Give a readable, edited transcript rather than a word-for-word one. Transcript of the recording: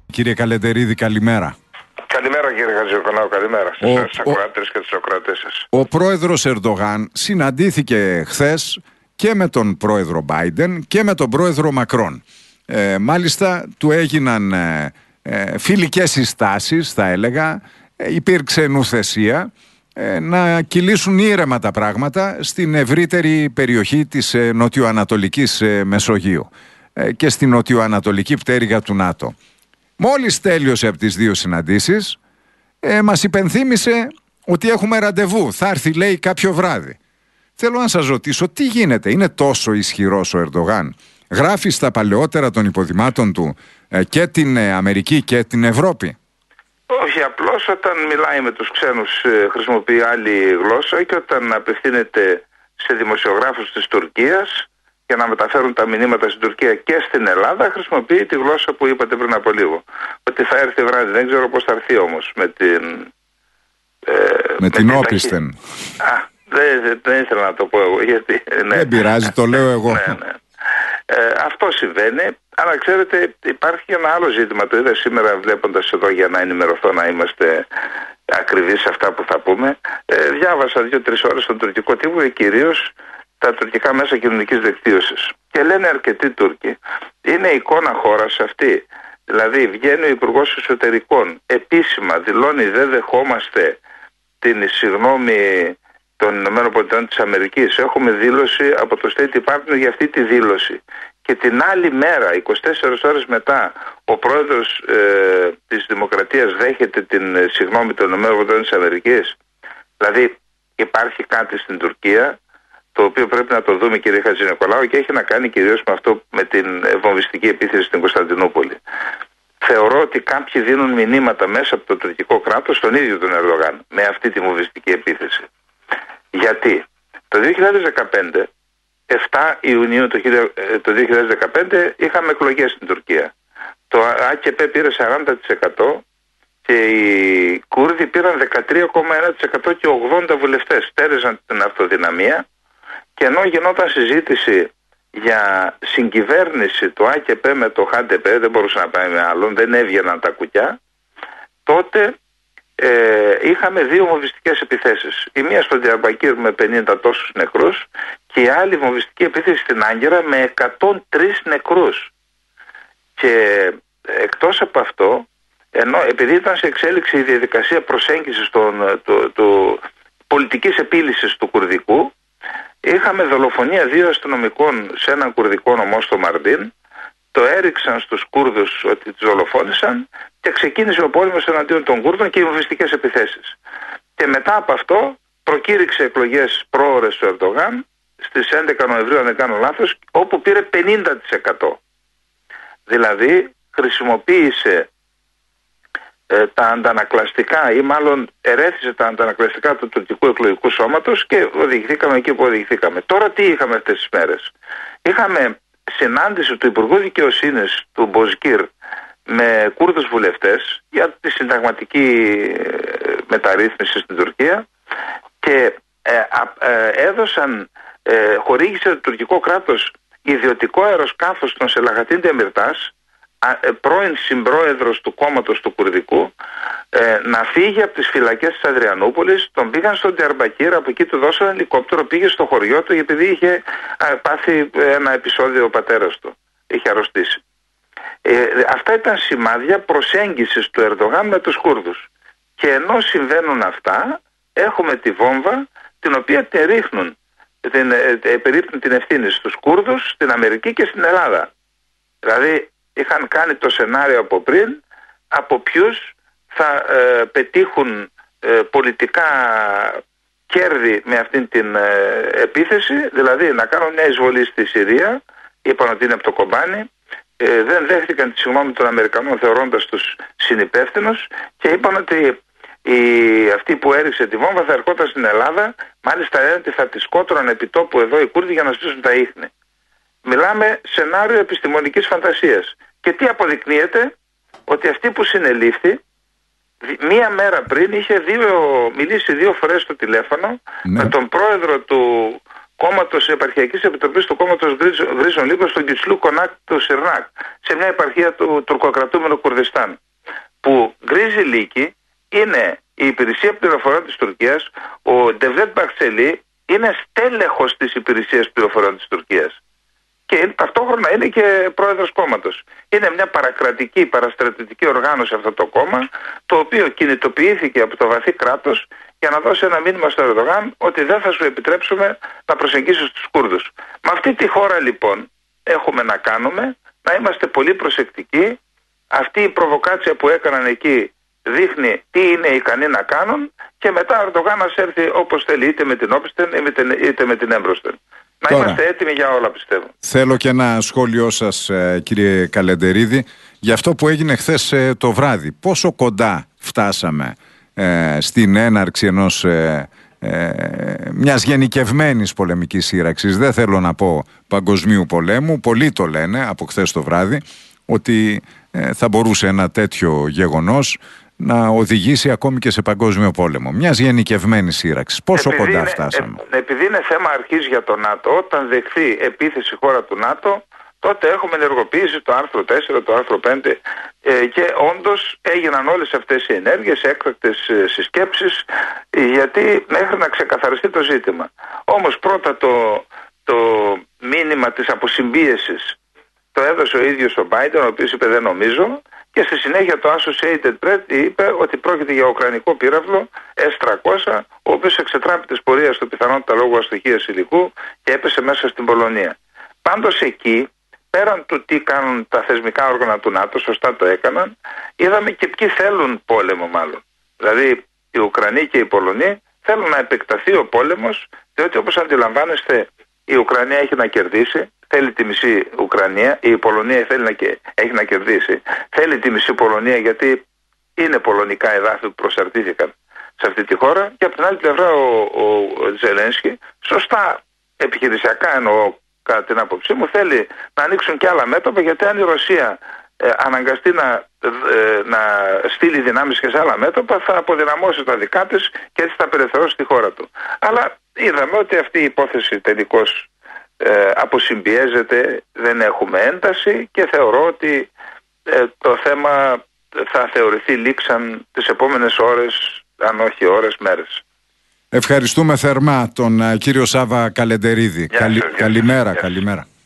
Κύριε Καλεντερίδη, καλημέρα. Καλημέρα κύριε Χατζηδοκονάου, καλημέρα στους ακροατές και τους ακροατές σας. Ο πρόεδρος Ερντογάν συναντήθηκε χθες και με τον πρόεδρο Μπάιντεν και με τον πρόεδρο Μακρόν. Μάλιστα του έγιναν φιλικές συστάσεις, θα έλεγα, υπήρξε νουθεσία να κυλήσουν ήρεμα τα πράγματα στην ευρύτερη περιοχή της νοτιοανατολικής Μεσογείου και στην νοτιοανατολική πτέρυγα του ΝΑΤΟ. Μόλις τέλειωσε από τις δύο συναντήσεις, μας υπενθύμησε ότι έχουμε ραντεβού. Θα έρθει, λέει, κάποιο βράδυ. Θέλω να σας ρωτήσω, τι γίνεται, είναι τόσο ισχυρός ο Ερντογάν? Γράφει στα παλαιότερα των υποδημάτων του και την Αμερική και την Ευρώπη? Όχι, απλώς όταν μιλάει με τους ξένους χρησιμοποιεί άλλη γλώσσα, και όταν απευθύνεται σε δημοσιογράφους της Τουρκίας για να μεταφέρουν τα μηνύματα στην Τουρκία και στην Ελλάδα, χρησιμοποιεί τη γλώσσα που είπατε πριν από λίγο. Ότι θα έρθει βράδυ. Δεν ξέρω πώς θα έρθει όμως με την... με την όπισθεν. Δεν ήθελα να το πω εγώ, γιατί... Ναι. Δεν πειράζει, το λέω εγώ. Ναι. Αυτό συμβαίνει, αλλά ξέρετε υπάρχει και ένα άλλο ζήτημα. Το είδα σήμερα βλέποντας εδώ για να ενημερωθώ, να είμαστε ακριβείς σε αυτά που θα πούμε. Διάβασα 2-3 ώρες στον τουρκικό τύπο και κυρίως τα τουρκικά μέσα κοινωνικής δικτύωσης. Και λένε αρκετοί Τούρκοι, είναι εικόνα χώρας αυτή. Δηλαδή βγαίνει ο Υπουργός Εσωτερικών, επίσημα δηλώνει δεν δεχόμαστε την συγγνώμη των ΗΠΑ της Αμερικής. Έχουμε δήλωση από το State Department για αυτή τη δήλωση. Και την άλλη μέρα, 24 ώρες μετά, ο πρόεδρος της Δημοκρατίας δέχεται την συγγνώμη των ΗΠΑ της Αμερικής. Δηλαδή υπάρχει κάτι στην Τουρκία το οποίο πρέπει να το δούμε, κύριε Χατζηνικολάου, και έχει να κάνει κυρίως με αυτό, με την βομβιστική επίθεση στην Κωνσταντινούπολη. Θεωρώ ότι κάποιοι δίνουν μηνύματα μέσα από το τουρκικό κράτος στον ίδιο τον Ερντογάν με αυτή τη βομβιστική επίθεση. Γιατί το 2015, 7 Ιουνίου το 2015, είχαμε εκλογές στην Τουρκία. Το ΑΚΠ πήρε 40% και οι Κούρδοι πήραν 13,1% και 80 βουλευτές. Στέριζαν την αυτοδυναμία, και ενώ γινόταν συζήτηση για συγκυβέρνηση του ΑΚΠ με το ΧΑΝΤΕΠ, δεν μπορούσε να πάει με άλλον, δεν έβγαιναν τα κουκιά, τότε είχαμε δύο βομβιστικές επιθέσεις. Η μία στο Διαρμπακύρ με 50 τόσους νεκρούς και η άλλη βομβιστική επίθεση στην Άγκυρα με 103 νεκρούς. Και εκτός από αυτό, ενώ επειδή ήταν σε εξέλιξη η διαδικασία προσέγγισης πολιτικής επίλυσης του Κουρδικού, είχαμε δολοφονία 2 αστυνομικών σε έναν κουρδικό νομό στο Μαρντίν. Το έριξαν στους Κούρδους ότι τους δολοφόνησαν και ξεκίνησε ο πόλεμος εναντίον των Κούρδων και οι βομβιστικές επιθέσεις. Και μετά από αυτό προκήρυξε εκλογές πρόωρες του Ερντογάν στις 11 Νοεμβρίου, αν δεν κάνω λάθος, όπου πήρε 50%. Δηλαδή χρησιμοποίησε τα αντανακλαστικά, ή μάλλον ερέθησε τα αντανακλαστικά του τουρκικού εκλογικού σώματος και οδηγηθήκαμε εκεί που οδηγηθήκαμε. Τώρα τι είχαμε αυτές τις μέρες? Είχαμε συνάντηση του Υπουργού Δικαιοσύνης του Μποζκύρ με Κούρδους βουλευτές για τη συνταγματική μεταρρύθμιση στην Τουρκία, και χορήγησε το τουρκικό κράτος ιδιωτικό αεροσκάφο στον Σελαχατίν Ντεμιρτάς, πρώην συμπρόεδρος του κόμματος του Κουρδικού, να φύγει από τις φυλακές της Αδριανούπολης. Τον πήγαν στον Διαρμπακύρ, από εκεί του δώσαν ελικόπτερο, πήγε στο χωριό του, επειδή είχε πάθει ένα επεισόδιο ο πατέρας του, είχε αρρωστήσει. Αυτά ήταν σημάδια προσέγγισης του Ερντογάν με τους Κούρδους. Και ενώ συμβαίνουν αυτά, έχουμε τη βόμβα, την οποία τη ρίχνουν, περίπτουν την ευθύνη στους Κούρδους, στην Αμερική και στην Ελλάδα. Δηλαδή είχαν κάνει το σενάριο από πριν, από ποιους θα πετύχουν πολιτικά κέρδη με αυτήν την επίθεση, δηλαδή να κάνουν μια εισβολή στη Συρία. Είπαν ότι είναι από το κομπάνι, δεν δέχτηκαν τη συγγνώμη των Αμερικανών θεωρώντας τους συνυπεύθυνους, και είπαν ότι αυτή που έριξε τη βόμβα θα ερχόταν στην Ελλάδα. Μάλιστα λένε ότι θα τη σκότωναν επί τόπου εδώ οι Κούρδοι για να στήσουν τα ίχνη. Μιλάμε σενάριο επιστημονικής φαντασίας. Και τι αποδεικνύεται? Ότι αυτή που συνελήφθη μία μέρα πριν είχε μιλήσει 2 φορές στο τηλέφωνο με τον πρόεδρο κόμματος Επαρχιακής Επιτροπής του κόμματος Γκρίζων Λύκων στον Κιτσλού Κονάκ του Σιρνάκ, σε μια επαρχία του τουρκοκρατούμενου Κουρδιστάν. Που Γκρίζοι Λύκοι είναι η υπηρεσία πληροφοριών της Τουρκίας, ο Ντεβλέτ Μπαχτσελή είναι στέλεχος της υπηρεσίας πληροφοριών της Τουρκίας. Και ταυτόχρονα είναι και πρόεδρος κόμματος. Είναι μια παρακρατική, παραστρατητική οργάνωση αυτό το κόμμα, το οποίο κινητοποιήθηκε από το βαθύ κράτος για να δώσει ένα μήνυμα στο Ερντογάν ότι δεν θα σου επιτρέψουμε να προσεγγίσεις τους Κούρδους. Με αυτή τη χώρα λοιπόν έχουμε να κάνουμε, να είμαστε πολύ προσεκτικοί. Αυτή η προβοκάτσια που έκαναν εκεί δείχνει τι είναι ικανοί να κάνουν και μετά ο Ερντογάν να έρθει όπως θέλει, είτε με την όπισθεν είτε με την έμπροσθεν. Να είμαστε έτοιμοι για όλα, πιστεύω. Θέλω και ένα σχόλιο σας, κύριε Καλεντερίδη, για αυτό που έγινε χθες το βράδυ. Πόσο κοντά φτάσαμε στην έναρξη μιας γενικευμένης πολεμικής σύραξης, δεν θέλω να πω παγκοσμίου πολέμου, πολλοί το λένε από χθες το βράδυ, ότι θα μπορούσε ένα τέτοιο γεγονός να οδηγήσει ακόμη και σε παγκόσμιο πόλεμο. Μιας γενικευμένης σύραξης. Πόσο κοντά φτάσαμε? Επειδή είναι θέμα αρχής για το ΝΑΤΟ, όταν δεχθεί επίθεση χώρα του ΝΑΤΟ, τότε έχουμε ενεργοποιήσει το άρθρο 4, το άρθρο 5 και όντως έγιναν όλες αυτές οι ενέργειες, έκτακτες συσκέψεις, γιατί μέχρι να ξεκαθαριστεί το ζήτημα. Όμως πρώτα το μήνυμα της αποσυμπίεσης το έδωσε ο ίδιος ο Biden, ο οποίος είπε δεν νομίζω, και στη συνέχεια το Associated Press είπε ότι πρόκειται για ουκρανικό πύραυλο S-300, ο οποίος εξετράπη της πορείας του πιθανότητα λόγω αστοχίας υλικού και έπεσε μέσα στην Πολωνία. Πάντως εκεί, πέραν του τι κάνουν τα θεσμικά όργανα του ΝΑΤΟ, σωστά το έκαναν, είδαμε και ποιοι θέλουν πόλεμο μάλλον. Δηλαδή οι Ουκρανοί και οι Πολωνοί θέλουν να επεκταθεί ο πόλεμος, διότι όπως αντιλαμβάνεστε η Ουκρανία έχει να κερδίσει, θέλει τη μισή Ουκρανία, η Πολωνία έχει να κερδίσει, θέλει τη μισή Πολωνία γιατί είναι πολωνικά εδάφη που προσαρτήθηκαν σε αυτή τη χώρα, και από την άλλη πλευρά ο Ζελένσκι, σωστά επιχειρησιακά εννοώ κατά την άποψή μου, θέλει να ανοίξουν και άλλα μέτωπα, γιατί αν η Ρωσία αναγκαστεί να στείλει δυνάμεις και σε άλλα μέτωπα, θα αποδυναμώσει τα δικά της και έτσι θα απελευθερώσει τη χώρα του. Αλλά είδαμε ότι αυτή η υπόθεση τελικώς αποσυμπιέζεται, δεν έχουμε ένταση και θεωρώ ότι το θέμα θα θεωρηθεί λήξαν τις επόμενες ώρες, αν όχι ώρες, μέρες. Ευχαριστούμε θερμά τον κύριο Σάβα Καλεντερίδη. Καλημέρα.